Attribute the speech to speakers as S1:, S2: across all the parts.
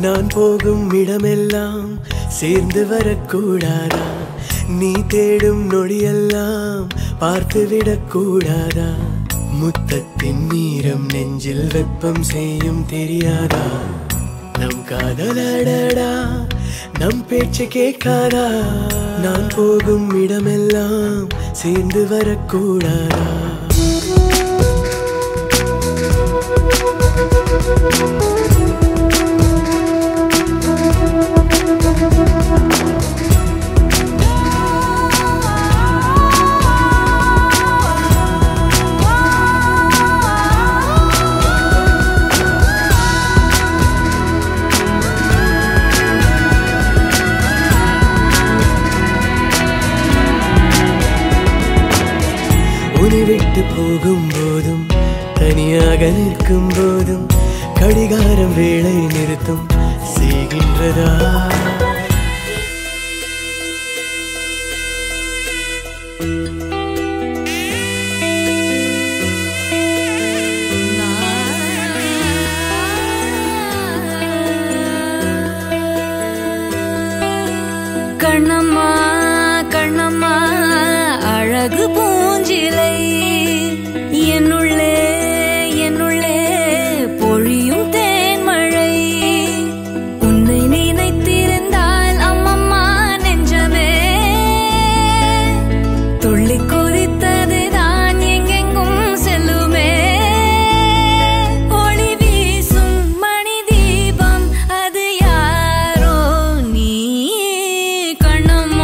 S1: நான் போகும் இடமெல்லாம் சேர்ந்து வரக்கூடாதா? நீ தேடும் நொடியெல்லாம் பார்த்துவிடக் கூடாதா? முத்தத்தின் நீரம் நெஞ்சில் வெப்பம் செய்யும் தெரியாதா? நம் காதலடடா நம் பேச்சு கேட்காதா? நான் போகும் இடமெல்லாம் சேர்ந்து வரக்கூடாதா? உன்னை விட்டு போகும் போதும் தனியாக நிற்கும் போதும் கடிகாரம் வேளை நிறுத்தும் செய்கின்றதா?
S2: கண்ணம்மா கண்ணம்மா அழகு பூஞ்சிலை என்னுள்ளே என்னுள்ளே பொழியும் தேன்மழை. உன்னை நினைத்திருந்தால் அம்மம்மா நெஞ்சமே துள்ளி கொதித்ததுதான் எங்கெங்கும் செல்லுமே. ஒளி வீசும் மணி தீபம் அது யாரோ நீ கண்ணம்மா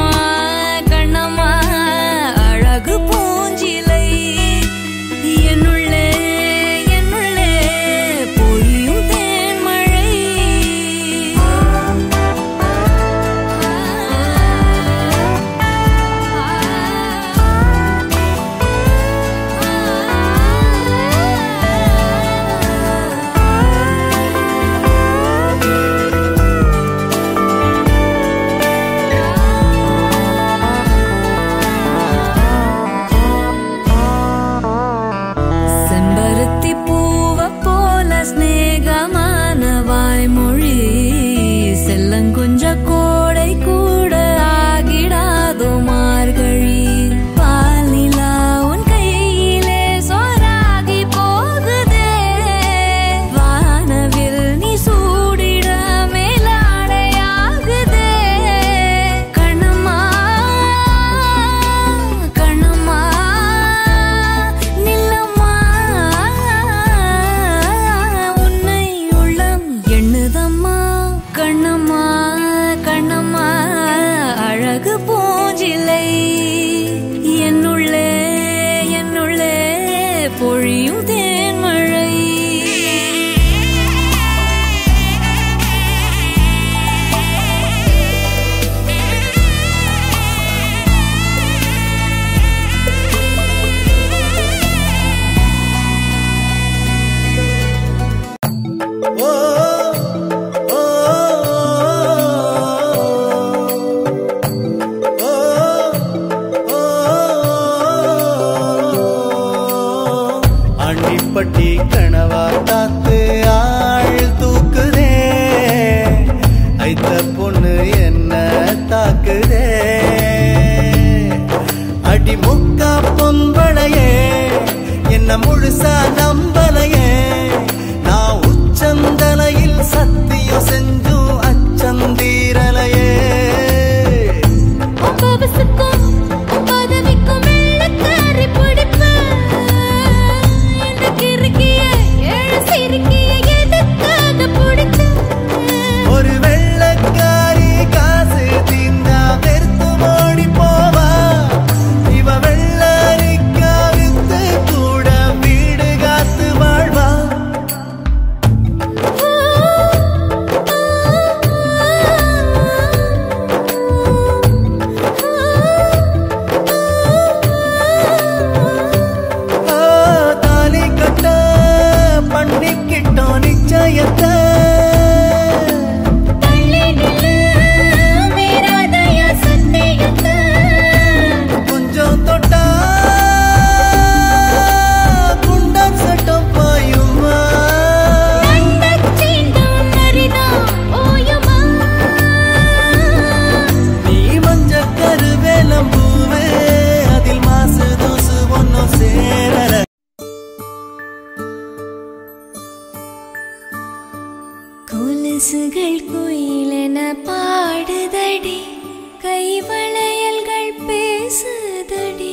S2: கொலுசுகள் குயிலென பாடுதடி, கைவளையல்கள் பேசுதடி,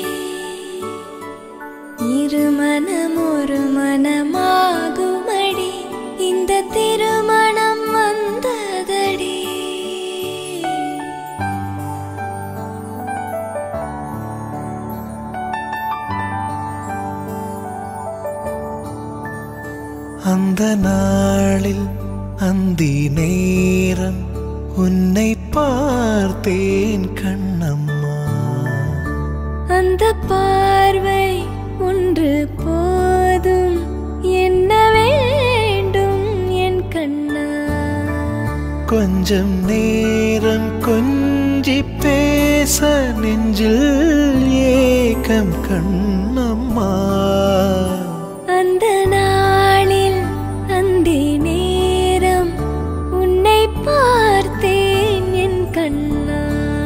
S2: இருமனம் ஒரு மனமாகுமடி, இந்த திருமணம் வந்ததடி.
S3: அந்த நாளில் அந்தி நேரம் உன்னை பார்த்தேன் கண்ணம்மா.
S2: அந்த பார்வை ஒன்று போதும், என்ன வேண்டும் என் கண்ணா.
S3: கொஞ்சம் நேரம் கொஞ்சி பேச நெஞ்சில் ஏக்கம் கண்ணம்மா.
S2: அந்த நாளில் அந்தி நேரம் உன்னை பார்த்தேன் என் கண்ணா.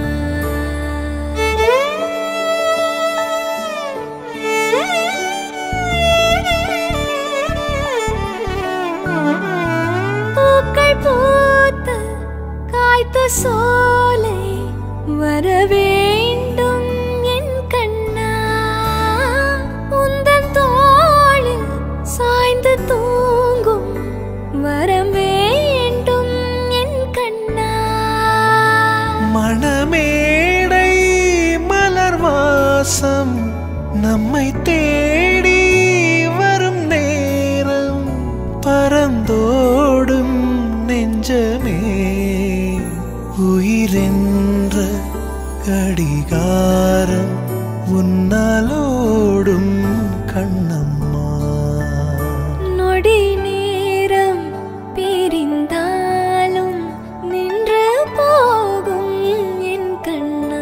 S2: பூக்கள் பூத்த காய்த்த சோலை வர வேண்டும் என் கண்ணா. உந்தன் தோளில் சாய்ந்து தூங்கும் வரம் வேண்டும் என் கண்ணா.
S3: மணமேடை மலர் வாசம் நம்மை தேடி வரும் நேரம், பறந்தோடும் நெஞ்சமே உயிரென்ற கடிகாரம் உன்னாலோடும் கண்ணம்மா.
S2: நொடி நேரம் பிரிந்தாலும் நின்று போகும் என் கண்ணா.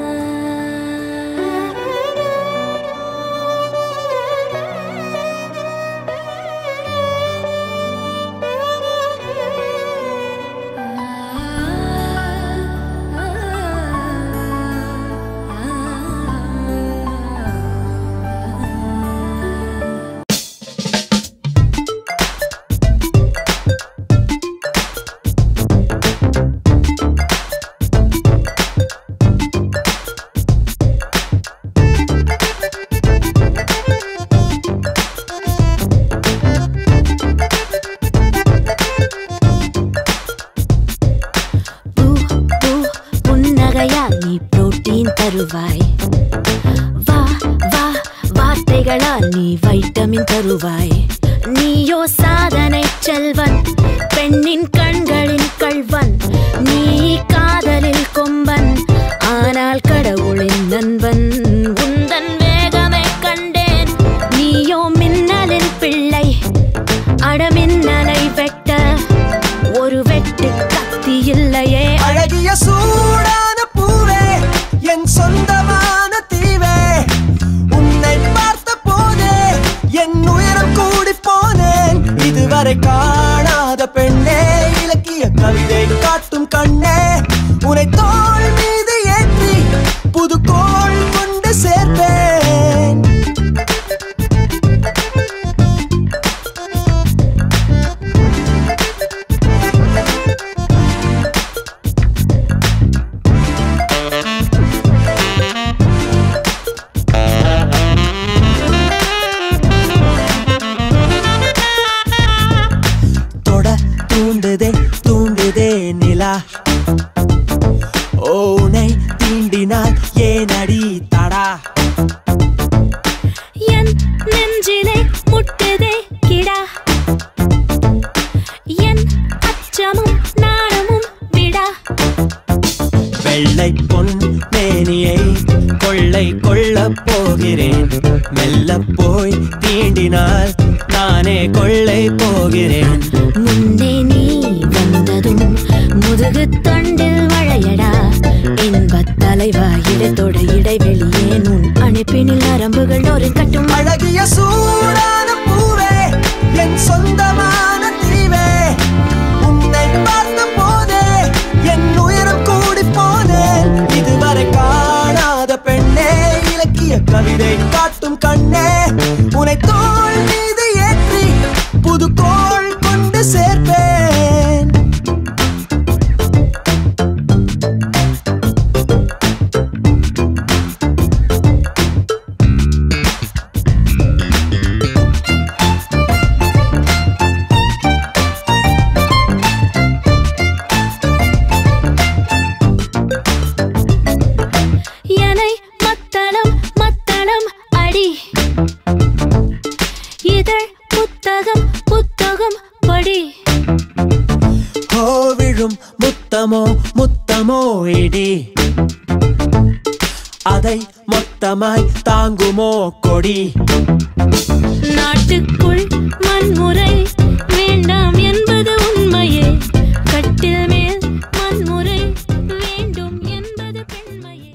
S2: புன்னகையால் நீ புரோட்டீன் தருவாய், வா வா வார்த்தைகளால் நீ வைட்டமின் தருவாய். நீயோ சாதனை செல்வன், பெண்ணின் கண்களின் கள்வன், நீ காதலில் கொம்பன், ஆனால் கடவுளின் நண்பன். உந்தன் வேகமை கண்டேன், நீயோ மின்னலின் பிள்ளை, அடமின்னலை வெட்ட ஒரு வெட்டு கத்தி இல்லையே.
S1: அழகிய சூடான பூவே, என் சொந்தமான தீவே, உன்னை பார்த்த போதே என் உயரம் கூடி போனேன். இதுவரை காணாத பெண்ணே, இலக்கிய கவிதை காட்டும் கண்ணே, உன்னை தோள் மீது ஏற்றி புது கோள் கொண்டு சேர்ப்பேன். தூண்டுதே நிலா, ஓனை தீண்டினால் ஏனடி தடா.
S2: என் நெஞ்சிலே முட்டுதே கிடா, என் அச்சமும் நாணமும் விடா.
S1: வெள்ளை பொன் மேனியை கொள்ளை கொள்ளப் போகிறேன், மெல்ல போய் தீண்டினால் நானே கொள்ளை போகிறேன்.
S2: முன்னே நீ வந்ததும் முதுகு தொண்டில் வளையடா, இன்பத் தலைவா இடத்தோட இடைவெளியேன் உன் அணைப்பினில் நரம்புகள் ஒரு கட்டும்.
S1: அழகிய சூடான பூவே, என் சொந்தமான தீவே, உன்னை பார்த்த போதே என் உயரம் கூடி போனேன். இதுவரை காணாத பெண்ணே, இலக்கிய கவிதை காட்டும் கண்ணே, உன்னை தோள் மீது ஏற்றி புது கோள் கொண்டு சேர்ப்பேன். விழும் முத்தமோ முத்தமோ இடி அதை மொத்தமாய் தாங்குமோ கொடி
S2: நாட்டுக்குள் வன்முறை வேண்டாம் என்பது உண்மையே கட்டில் மேல் வன்முறை வேண்டும் என்பது பெண்மையே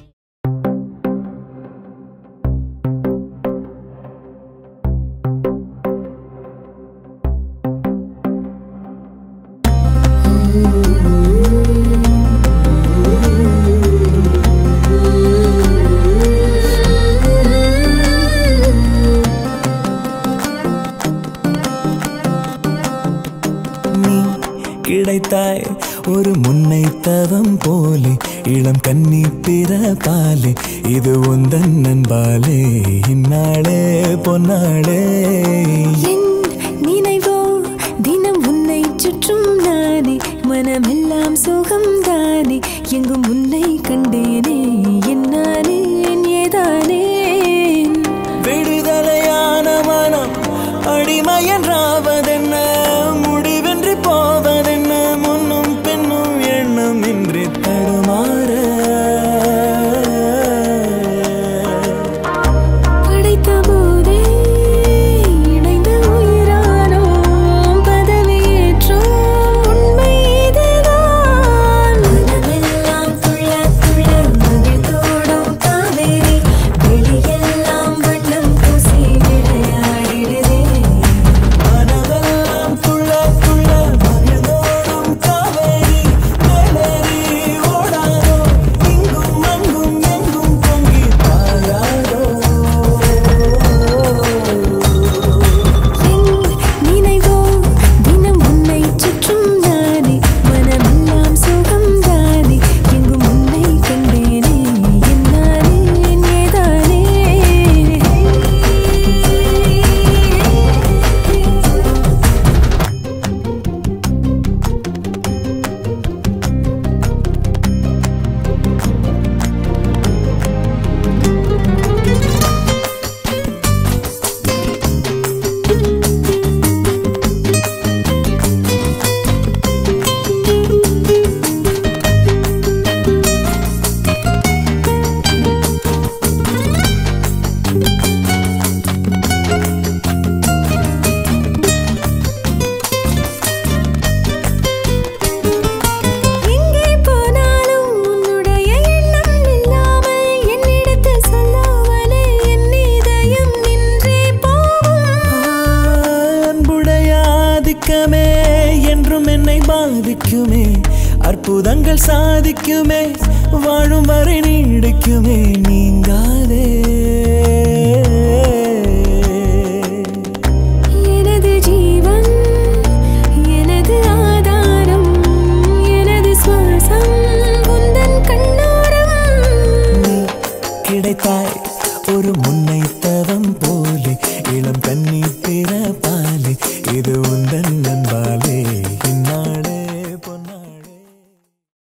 S3: கிடைத்தாய் ஒரு முன்னை தவம் போலே இளம் கன்னி பிறப்பாலே இது உந்தன் நண்பாலே இந்நாளே பொன்னாளே
S2: என் நினைவோ தினம் உன்னை சுற்றும் நானே மனமெல்லாம் சுகம் தானே எங்கும் உன்னை கண்டேனே என்னானே ஏதானே
S3: விடுதலையான மனம் அடிமையன்றாவதென்ன முடிவென்று போவதென்ன முன்னும் பின்னும் எண்ணம் இன்றி தடுமாற
S2: படைத்த போதே இணைந்த உயிரானோம் பதவியேற்றோம் உண்மை இதுதான் மனமெல்லாம் துள்ள துள்ள மகிழ்ந்தோடும் காவேரி வெளியெல்லாம் வண்ணம் பூசி விளையாடிடுதே
S3: மனதெல்லாம் துள்ள துள்ள மகிழ்ந்தோடும் காவேரி மேலேறி ஓடாதோ இங்கும் அங்கும் எங்கும் பொங்கி பாயாதோ
S2: என் நினைவோ தினம் உன்னை சுற்றும் நானே மனமெல்லாம் சுகம் தானே எங்கும் உன்னை கண்டேனே என்னானே ஏதானே எங்கே போனாலும் உன்னுடைய எண்ணம் இல்லாமல் என்னிடத்தில் சொல்லாமலே என் இதயம் நின்றே போகும்
S3: அன்புடைய ஆதிக்கமே என்றும் என்னை பாதிக்குமே அற்புதங்கள் சாதிக்குமே வாழும் வரை நீடிக்குமே நீங்காதே
S2: எனது ஜீவன் எனது ஆதாரம் எனது சுவாசம் உந்தன் கண்ணோரம்
S3: நீ கிடைத்தாய் ஒரு முன்னை தவம் போலே இளம் கன்னி பிறப்பாலே இது உந்தன் நண்பாலே